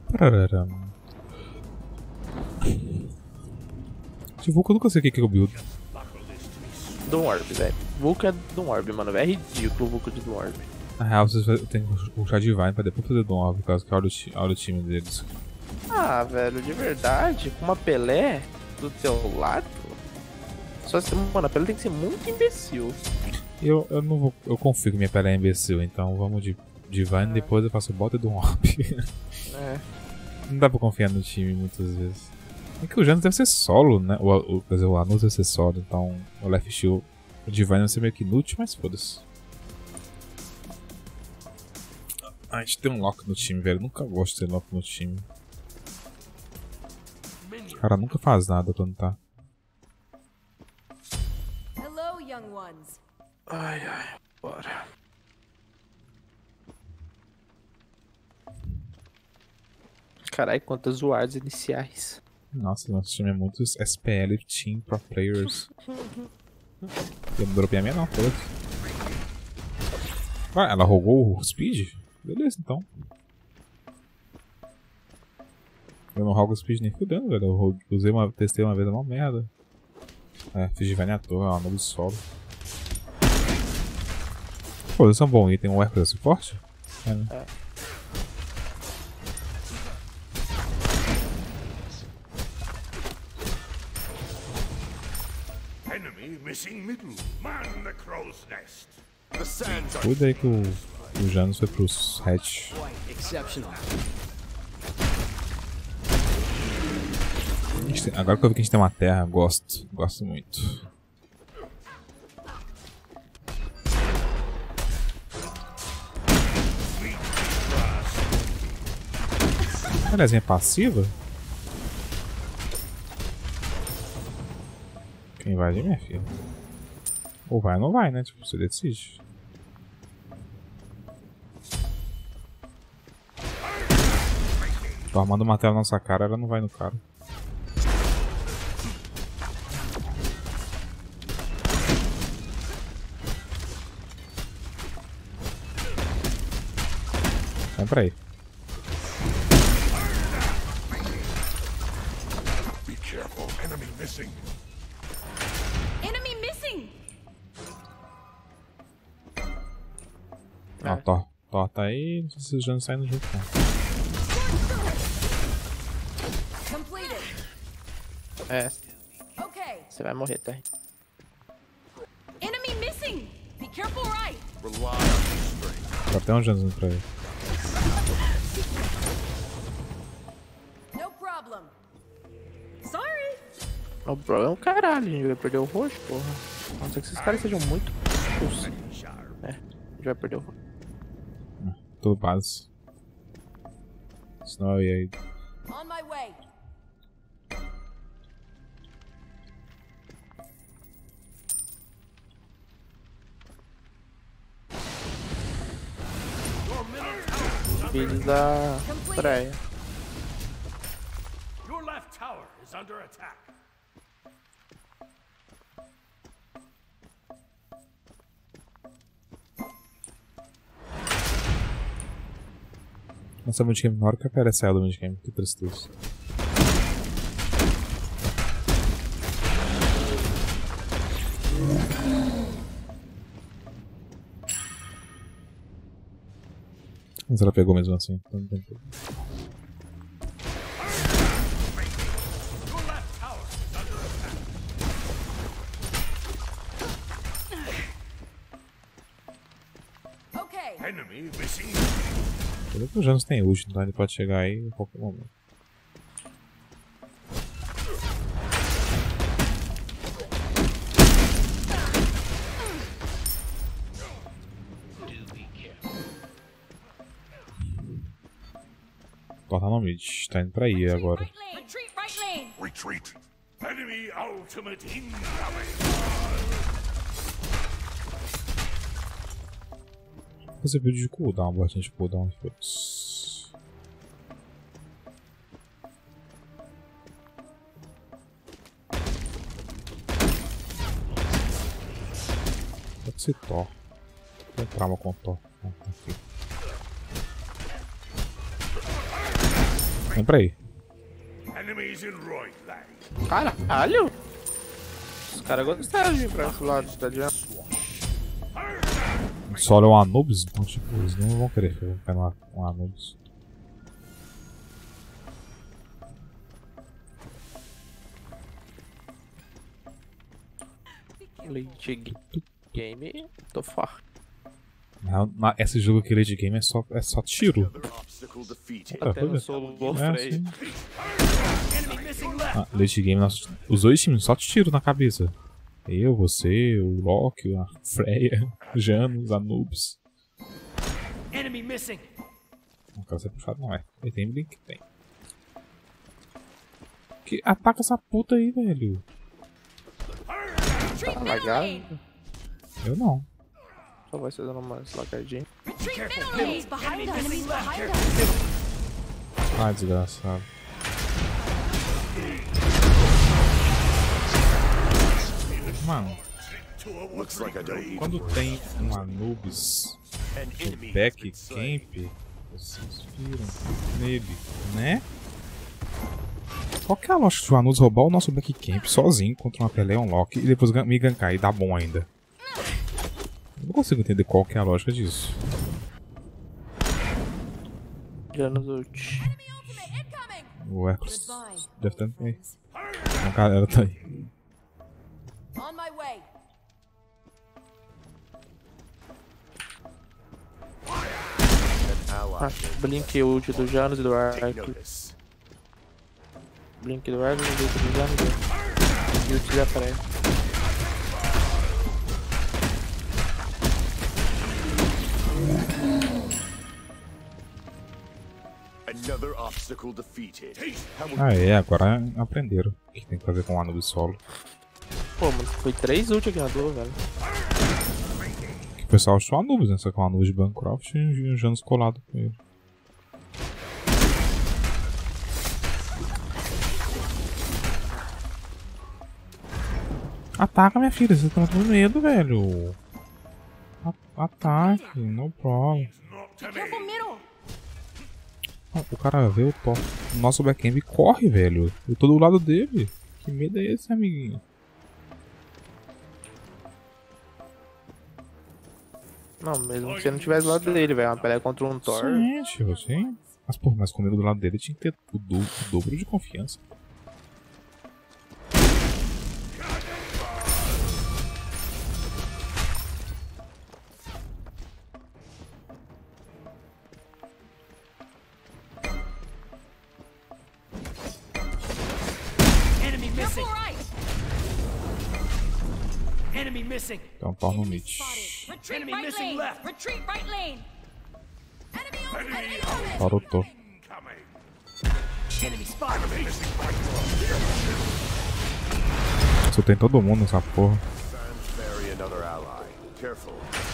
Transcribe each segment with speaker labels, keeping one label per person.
Speaker 1: Pararam. De Vulcan eu nunca sei o que é o build.
Speaker 2: Doom Orb, velho. Vulcan é Doom Orb, mano. É ridículo o Vulcan de Doom Orb.
Speaker 1: Na real, vocês têm que puxar Divine pra depois fazer Dom Orb, por causa que olha o time deles.
Speaker 2: Ah, velho, de verdade, com uma Pelé do teu lado. Só se, mano, a Pelé tem que ser muito imbecil.
Speaker 1: Eu não vou. Eu confio que minha pele é imbecil, então vamos de Divine, depois eu faço bota e Dom Orb.
Speaker 2: É.
Speaker 1: Não dá pra confiar no time muitas vezes. É que o Janus deve ser solo, né? Quer dizer, o Anus deve ser solo, então o Left Shield, o Divine vai ser meio que inútil, mas foda-se. A gente tem um Loki no time, velho. Eu nunca gosto de ter Loki no time. O cara nunca faz nada quando tá.
Speaker 3: Hello, young ones.
Speaker 2: Ai, ai, bora. Caralho, quantas wards iniciais.
Speaker 1: Nossa, nosso time é muito SPL Team Pro Players. Eu não dropei a minha não, foda-se. Ué, ela rogou o Speed? Beleza, então. Eu não rogo o Speed nem fudendo, velho. Eu testei uma vez, é uma merda. É, fiz Divine à toa, é uma nube solo. Pô, isso é um bom item, um Hércules suporte? É, né?
Speaker 2: É.
Speaker 4: Enemy missing middle. Man the crow's nest. The sands are
Speaker 1: Cuida aí que o Janus foi pros hatch.
Speaker 5: Exceptional.
Speaker 1: Agora que eu vi que a gente tem uma terra, gosto muito. Aliás, é passiva? Quem vai de minha filha? Ou vai ou não vai, né? Tipo, você decide. Tô armando uma tela na nossa cara, ela não vai no cara. Vem pra aí.
Speaker 4: be careful. Enemy missing.
Speaker 3: Enemy missing.
Speaker 1: Ó, Thor tá aí, não sei se os Janus saindo junto não.
Speaker 3: Completed.
Speaker 2: É,
Speaker 3: Okay.
Speaker 2: você vai morrer, tá?
Speaker 3: Enemy missing. Be careful, right?
Speaker 4: Rely on your strength.
Speaker 1: Só tem um Janus indo pra ele.
Speaker 3: No problem. Sorry.
Speaker 2: O problema é um caralho, a gente vai perder o roxo, porra. A não ser que esses caras sejam muito pulsos. É, a gente vai perder o roxo.
Speaker 1: Tudo base. Senão eu ia aí.
Speaker 3: On my way.
Speaker 2: Filhos da praia.
Speaker 4: Your left tower is under attack.
Speaker 1: Nossa, midgame na hora que aparece ela do midgame, que tristeza. Mas ela pegou mesmo assim, então não tem problema.
Speaker 4: Your left tower is under attack.
Speaker 3: Okay.
Speaker 4: Enemy missing.
Speaker 1: Pelo que o Janus tem ult, então ele pode chegar aí em qualquer momento. Tá no mid, tá indo pra aí agora.
Speaker 3: Right lane. Retreat right lane.
Speaker 4: Retreat. Enemy ultimate incoming.
Speaker 1: Fazer build de cooldown, botão de cooldown, foda-se. Pode ser Thor. Vou entrar uma com Thor. Aqui. Vem pra aí.
Speaker 4: Enemies in Roidland.
Speaker 2: Caralho! Os caras gostaram de vir pra esse lado, tá ligado?
Speaker 1: O solo é um Anubis, então tipo, eles não vão querer ficar um Anubis.
Speaker 2: Late game, tô forte.
Speaker 1: Esse jogo aqui, Late Game, é só tiro.
Speaker 4: Another obstacle defeated.
Speaker 2: Até no solo do Frey.
Speaker 1: Sim. Late Game, os dois times só tiro na cabeça. Eu, você, o Loki, a Freya, o Janus, a Noobs.
Speaker 5: Enemy missing.
Speaker 1: Não quero ser puxado, não é. Ele tem Blink? Tem. Que ataca essa puta aí, velho.
Speaker 3: Retreat
Speaker 2: Tá
Speaker 3: middle lane.
Speaker 2: lagado?
Speaker 1: Eu não.
Speaker 2: Só vai ser dando uma slacadinha.
Speaker 3: Retreat middle lane.
Speaker 5: Enemies behind us. Enemies behind us.
Speaker 1: Ah, desgraçado. Mano,
Speaker 4: Looks like I don't need
Speaker 1: quando tem um Anubis
Speaker 4: an
Speaker 1: no
Speaker 4: enemy.
Speaker 1: back camp, vocês viram nele, né? Qual que é a lógica de o Anubis roubar o nosso back camp sozinho contra uma Pelé, um Loki e depois me gankar e dar bom ainda? Eu não consigo entender qual que é a lógica disso.
Speaker 2: Janus ult.
Speaker 3: Ultimate incoming.
Speaker 1: O Hercules
Speaker 3: Goodbye.
Speaker 1: deve ter. Uma galera tá aí.
Speaker 3: On my way.
Speaker 2: Ah, Blink ult do Janus e do
Speaker 4: Take
Speaker 2: Ark.
Speaker 4: notice.
Speaker 2: Blink do Ark, Blink do Janus e ult da Freya.
Speaker 4: Another obstacle defeated.
Speaker 1: Ah, é, agora aprenderam o que tem que fazer com o Anubis solo.
Speaker 2: Pô, mano, foi 3 ult aqui na tua, velho.
Speaker 1: Que o pessoal achou Anubis, né? Só que o Anubis de Bancroft e o Janus colado com ele. Ataca, minha filha, você tá com medo, velho. Ataque, no problem.
Speaker 4: Not to
Speaker 3: Careful
Speaker 4: me.
Speaker 3: middle.
Speaker 1: O cara vê o nosso backend e corre, velho. Eu tô do lado dele. Que medo é esse, amiguinho?
Speaker 2: Não, mesmo que você não tivesse do lado dele, velho. Uma Pelé contra um Thor.
Speaker 1: Sim, tio, sim. Mas, pô, mas comigo do lado dele tinha que ter o dobro de confiança.
Speaker 5: Enemy missing.
Speaker 3: Careful right.
Speaker 5: Enemy missing.
Speaker 1: Então, pau no mid.
Speaker 3: Spotted. Retreat
Speaker 5: Enemy
Speaker 3: right
Speaker 5: missing
Speaker 3: lane.
Speaker 5: left.
Speaker 3: Retreat right lane. Enemy ultimate incoming.
Speaker 1: Parotou.
Speaker 4: Incoming.
Speaker 5: Enemy spotted.
Speaker 1: Só tem todo mundo nessa porra.
Speaker 4: Sans bury another ally. Careful.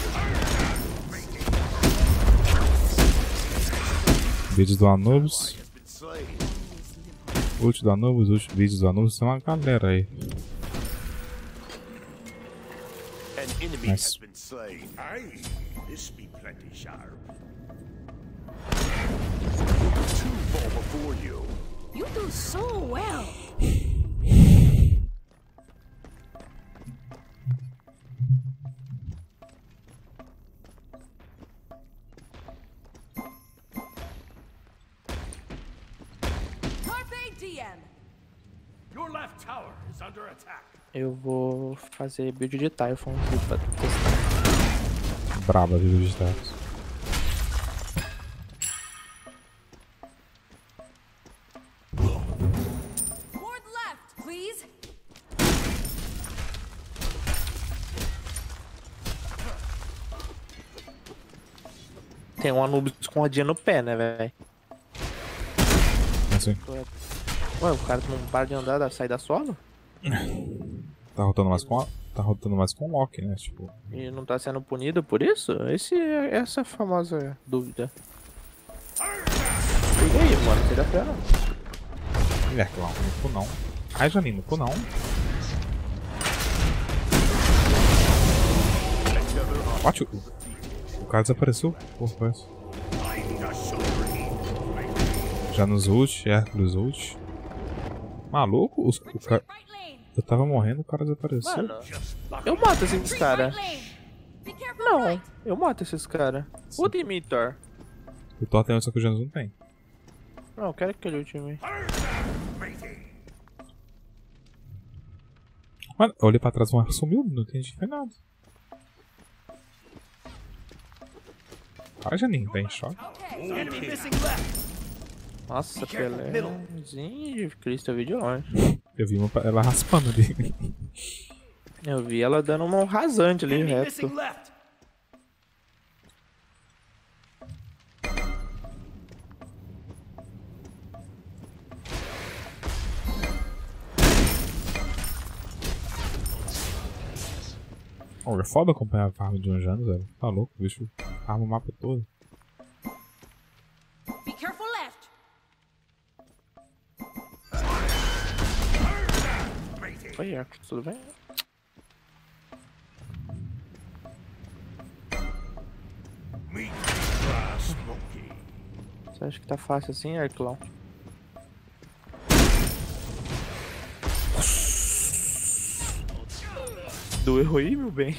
Speaker 1: Vídeos do Anubis.
Speaker 4: Has been slain.
Speaker 1: Ult do Anubis, vídeos do Anubis. Tem uma galera aí.
Speaker 4: An enemy
Speaker 1: Nice.
Speaker 4: has been slain. Aye, this be plenty sharp. Two fall before you.
Speaker 3: You do so well. Carpe diem.
Speaker 5: Your left tower is under attack.
Speaker 2: Eu vou fazer build de Typhon aqui pra testar.
Speaker 1: Braba, vídeo de status.
Speaker 3: Ward left, please.
Speaker 2: Tem um Anubis com a dia no pé, né, velho?
Speaker 1: Assim.
Speaker 2: Ué, o cara não para de andar, sair da solo?
Speaker 1: Tá rotando mais com o Loki, né? Tipo,
Speaker 2: E não tá sendo punido por isso? Essa é a famosa dúvida. E aí, mano? Você dá fé não?
Speaker 1: ele é clown, no cu não. Ai, Janine, no cu não. What? O cara desapareceu? Porra, foi isso? Já nos ult, Hércules ult. Maluco? O cara...
Speaker 3: Right lane.
Speaker 1: Eu tava morrendo, o cara desapareceu.
Speaker 2: Mano, eu mato esses
Speaker 3: Right
Speaker 2: caras.
Speaker 3: lane. Be careful.
Speaker 2: Não,
Speaker 3: Right.
Speaker 2: eu mato esses caras. Ult em mim, Thor.
Speaker 1: O Thor tem, só que o Janus não tem.
Speaker 2: Não, eu quero que ele ult em mim.
Speaker 1: Mano, eu olhei pra trás, o Marco sumiu, não entendi, foi nada. Para, Janinho, tá em choque.
Speaker 2: Nossa, Pelézinho de Cristo, eu vi de longe.
Speaker 1: Eu vi ela raspando ali.
Speaker 2: Eu vi ela dando um rasante ali, reto.
Speaker 1: Oh, é foda acompanhar a farm de um Janus, velho. Tá louco, o bicho arma o mapa todo.
Speaker 3: Be careful left.
Speaker 2: Oi, Hércules, tudo bem?
Speaker 4: Meet Brass Monkey.
Speaker 2: Você acha que tá fácil assim, Hércules? Doeu aí, meu bem?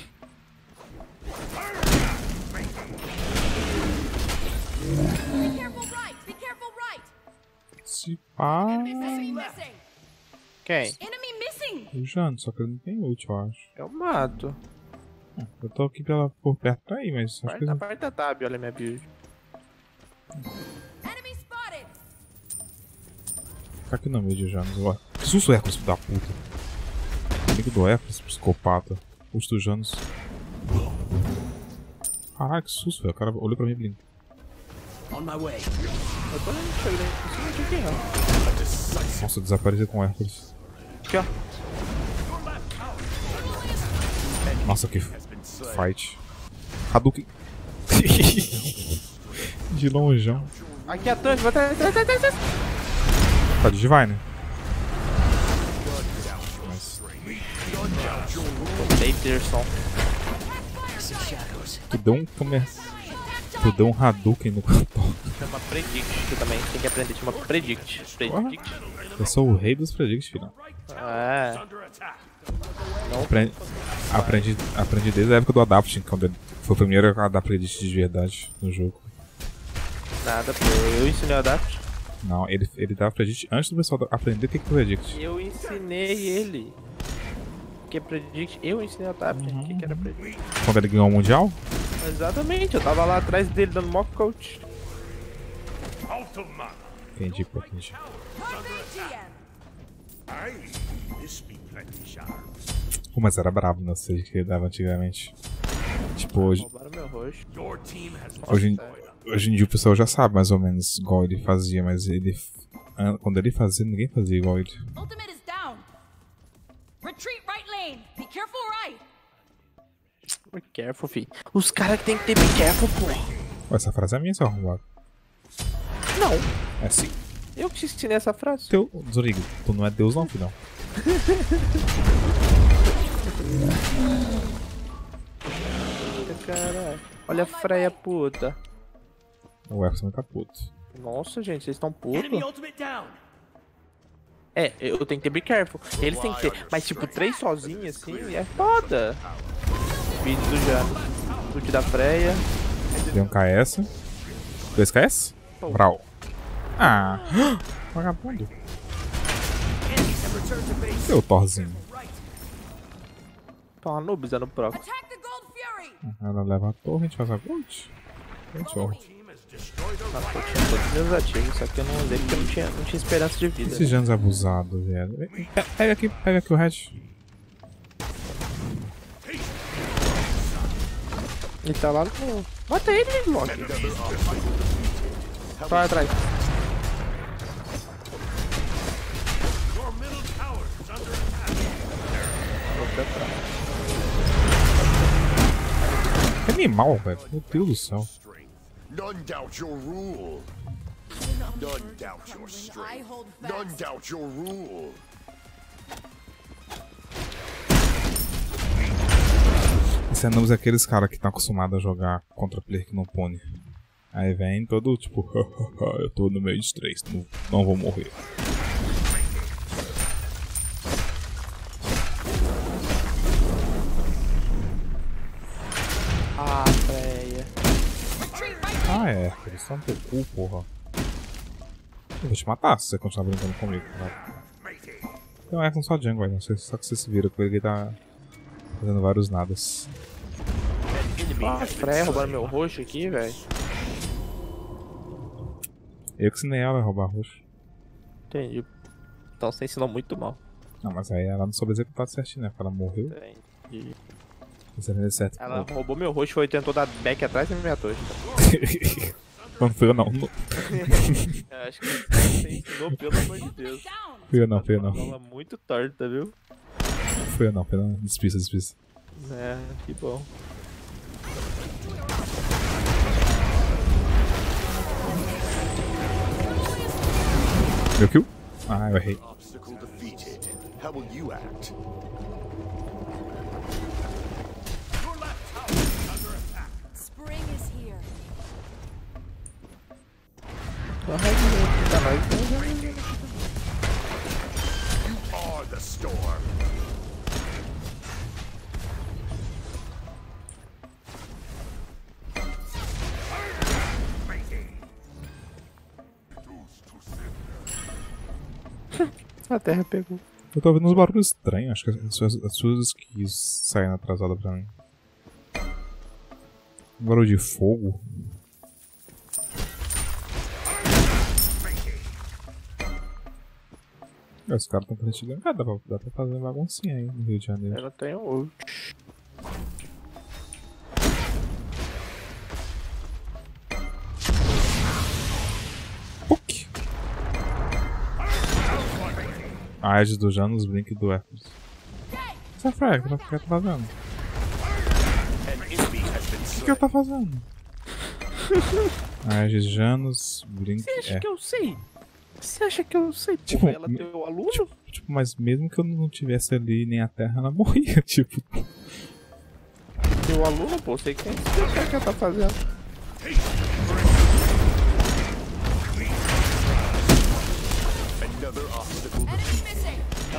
Speaker 3: Be careful right. Be careful right.
Speaker 1: Se pá.
Speaker 3: Enemy missing.
Speaker 2: Quem?
Speaker 3: Enemy missing.
Speaker 1: O Janus, só que ele não tem ult, eu acho.
Speaker 2: Eu mato.
Speaker 1: Eu tô aqui por perto pra ir, mas acho que ele...
Speaker 2: Aperta tab, olha minha build.
Speaker 3: Enemy spotted.
Speaker 1: Fica aqui no meio de Janus. Ó. Que susto, Hércules, filho da puta. Amigo do Hércules, psicopata. Custo Janus. Caralho, que susto, velho. O cara olhou pra mim e blindo.
Speaker 2: Eu tô chegando aqui, quem é?
Speaker 1: Nossa, eu desapareci com o Hércules.
Speaker 2: Aqui, ó.
Speaker 1: Nossa, que fight. Hadouken. De longeão.
Speaker 2: Aqui atrás, vai atrás.
Speaker 1: Tá de Divine.
Speaker 2: Peterson.
Speaker 1: Tu deu um Tu deu um Hadouken no cantor.
Speaker 2: Chama Predict também, tem que aprender, chama Predict. Predict.
Speaker 1: Eu sou o rei dos predicts, filho.
Speaker 2: É.
Speaker 1: Aprendi desde a época do Adapting, quando foi o primeiro a dar predict de verdade no jogo.
Speaker 2: Nada, pô. Eu ensinei o Adapt.
Speaker 1: Não, ele dava predict antes do pessoal aprender o que é predict.
Speaker 2: Eu ensinei ele. Que é Predict, eu ensinei o Adapt. O que era Predict?
Speaker 1: Quando ele ganhou o Mundial?
Speaker 2: Exatamente, eu tava lá atrás dele dando mock coach.
Speaker 4: Ultima.
Speaker 1: Entendi, pô, entendi.
Speaker 4: Aye, this be plenty sharp.
Speaker 1: Pô, mas era brabo, não sei o que ele dava antigamente. Tipo,
Speaker 2: Roubaram meu roxo.
Speaker 4: Your team has
Speaker 1: hoje em dia o pessoal já sabe mais ou menos igual ele fazia, mas quando ele fazia, ninguém fazia igual ele.
Speaker 3: Ultimate is down. Retreat right lane. Be careful right.
Speaker 2: Be careful, fi. Os caras que tem que ter be careful, pô.
Speaker 1: Ué, essa frase é minha, seu arrombado.
Speaker 2: Não,
Speaker 1: É sim.
Speaker 2: eu que te ensinei essa frase.
Speaker 1: Zorigo, tu não é Deus não, filhão.
Speaker 2: Caralho. Olha a freia puta.
Speaker 1: O Epson tá puto.
Speaker 2: Nossa, gente, vocês estão putos. É, eu tenho que ter be careful. Eles têm que ter. Mas tipo, 3 sozinhos assim é foda. Vídeo do Janus. Ult da freia.
Speaker 1: Deu um KS. 2 KS? Brau. Ah! Vagabundo. Seu Thorzinho.
Speaker 2: Toma noobs no proc.
Speaker 3: Attack the Gold Fury.
Speaker 1: Ela leva a torre, a gente faz a ult.
Speaker 2: Nossa, eu tinha todos os meus ativos, só que eu não usei porque eu não tinha esperança de vida.
Speaker 1: Esses Janus abusados, velho. Pega aqui o Red.
Speaker 2: Ele tá lá no. Mata ele, Loki. Tá lá atrás. Vou pra trás.
Speaker 1: Que animal, velho. Meu Deus do céu.
Speaker 6: None doubt your rule. None doubt your strength. None doubt your rule.
Speaker 1: Esse é aqueles caras que estão acostumados a jogar contra player que não pune. Aí vem todo tipo, eu tô no meio de 3, não vou morrer.
Speaker 2: Ah, Freya.
Speaker 1: Ah, é, eles estão no teu cu, porra. Eu vou te matar se você continuar brincando comigo, cara. Então é com só jungle, não sei, só que você se vira com ele, tá fazendo vários nadas.
Speaker 2: Ah, Freya roubando meu roxo aqui, velho.
Speaker 1: Eu que ensinei ela a roubar roxo.
Speaker 2: Entendi. Então você ensinou muito mal.
Speaker 1: Não, mas aí ela não soube executar certinho, né? Porque ela morreu.
Speaker 2: Entendi.
Speaker 1: Você entendeu certo.
Speaker 2: Ela roubou meu roxo, foi tentou dar back atrás e me matou.
Speaker 1: Não fui eu não.
Speaker 2: Eu acho que você ensinou, pelo amor de Deus.
Speaker 1: Fui eu não, fui eu não.
Speaker 2: Ela muito torta, viu?
Speaker 1: Fui eu não, fui eu não. Despista.
Speaker 2: É, que bom.
Speaker 1: Meu kill? Ah, eu errei.
Speaker 6: Obstacle defeated. How will you act?
Speaker 3: Spring is here.
Speaker 6: You are the storm.
Speaker 2: A terra pegou.
Speaker 1: Eu tô ouvindo uns barulhos estranhos, acho que as suas skills saem atrasadas pra mim. Um barulho de fogo. Os caras estão querendo te ganhar, dá pra fazer baguncinha aí no Rio de Janeiro.
Speaker 2: Eu não tenho ult.
Speaker 1: Puk! A Edge do Janus, Blink do Hercules. Essa Freya, o que ela tá fazendo? O que ela tá fazendo? A Edge Janus, Blink
Speaker 2: Você acha que eu sei? Você acha que eu sei?
Speaker 1: Tipo,
Speaker 2: Porra, ela tem o aluno?
Speaker 1: Tipo, mas mesmo que eu não tivesse ali nem a terra, ela morria, tipo.
Speaker 2: Tem o aluno, pô, sei quem é que ela tá fazendo.
Speaker 6: Another obstacle
Speaker 3: Enemy missing.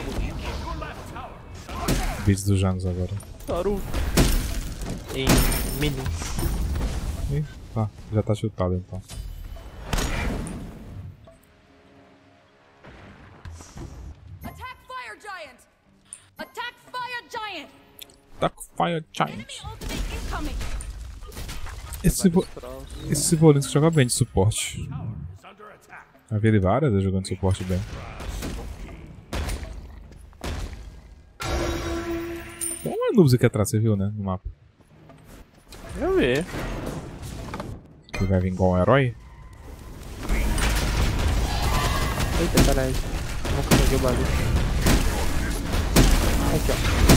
Speaker 1: Beats do Janus agora.
Speaker 2: Naruto. Em mini.
Speaker 1: Ih, tá, já tá chutado então.
Speaker 3: Attack fire giant. Attack fire giant.
Speaker 1: Tá com Fire Giant.
Speaker 3: Enemy ultimate incoming.
Speaker 1: Esse Volinski joga bem de suporte. Já vi ele várias vezes jogando suporte bem. Tem uma Anubis aqui atrás, você viu, né? No mapa.
Speaker 2: Eu vi.
Speaker 1: Ele vai vir igual um herói.
Speaker 2: Eita, caralho. Nunca peguei o bagulho. Aqui,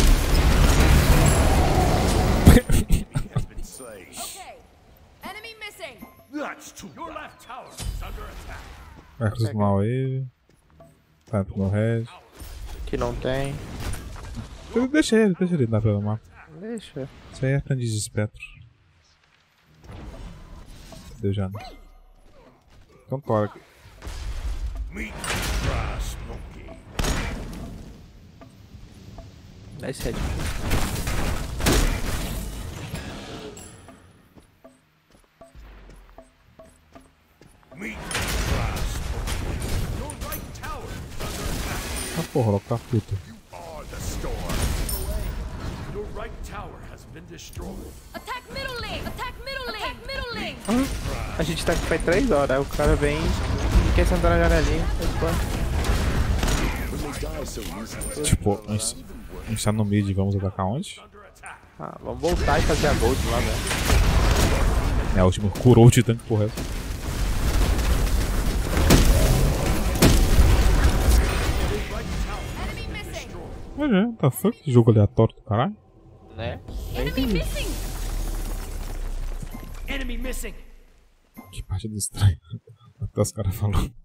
Speaker 6: been slain.
Speaker 3: Okay. Enemy missing.
Speaker 4: That's too Your left tower is under attack.
Speaker 1: Vai cruzar mal ele. Tá pro meu red.
Speaker 2: ó. Que não tem.
Speaker 1: Deixa ele dar pelo mapa.
Speaker 2: Deixa.
Speaker 1: Isso aí é aprendiz de espectro. Deu já. Então tora.
Speaker 4: Meet grass monkey.
Speaker 2: Nice head.
Speaker 4: Meet grass monkey. Your right tower is under attack.
Speaker 1: Ah porra, logo tá puta.
Speaker 6: Are the storm.
Speaker 4: Your right tower has been destroyed.
Speaker 3: Attack middle lane. Attack middle lane. Attack middle lane.
Speaker 2: A gente tá aqui faz 3 horas, aí o cara vem e quer sentar na janelinha.
Speaker 6: When they die so easily.
Speaker 1: Tipo, a gente tá no mid, vamos atacar onde?
Speaker 2: Ah, vamos voltar e fazer a gold lá, velho.
Speaker 1: É, o último curou o titã que porra é essa?
Speaker 3: Enemy missing.
Speaker 1: Mas é, tá fuck, que jogo aleatório do caralho.
Speaker 2: Né?
Speaker 3: Enemy missing.
Speaker 5: Enemy missing.
Speaker 1: Que partida estranha. Até os caras falando.